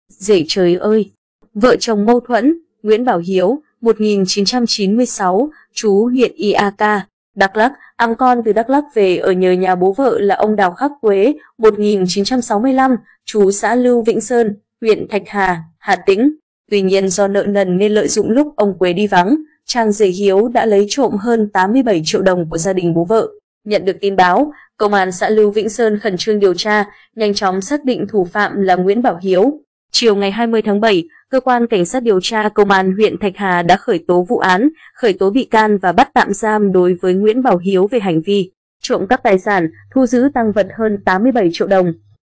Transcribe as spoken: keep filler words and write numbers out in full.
Dậy trời ơi! Vợ chồng mâu thuẫn, Nguyễn Bảo Hiếu, một nghìn chín trăm chín mươi sáu, trú huyện i a ca, Đắk Lắk, ẵm con từ Đắk Lắk về ở nhờ nhà bố vợ là ông Đào Khắc Quế, một nghìn chín trăm sáu mươi lăm, trú xã Lưu Vĩnh Sơn, huyện Thạch Hà, Hà Tĩnh. Tuy nhiên do nợ nần nên lợi dụng lúc ông Quế đi vắng, Trang rể Hiếu đã lấy trộm hơn tám mươi bảy triệu đồng của gia đình bố vợ. Nhận được tin báo, Công an xã Lưu Vĩnh Sơn khẩn trương điều tra, nhanh chóng xác định thủ phạm là Nguyễn Bảo Hiếu. Chiều ngày hai mươi tháng bảy, Cơ quan Cảnh sát điều tra Công an huyện Thạch Hà đã khởi tố vụ án, khởi tố bị can và bắt tạm giam đối với Nguyễn Bảo Hiếu về hành vi trộm cắp tài sản, thu giữ tang vật hơn tám mươi bảy triệu đồng.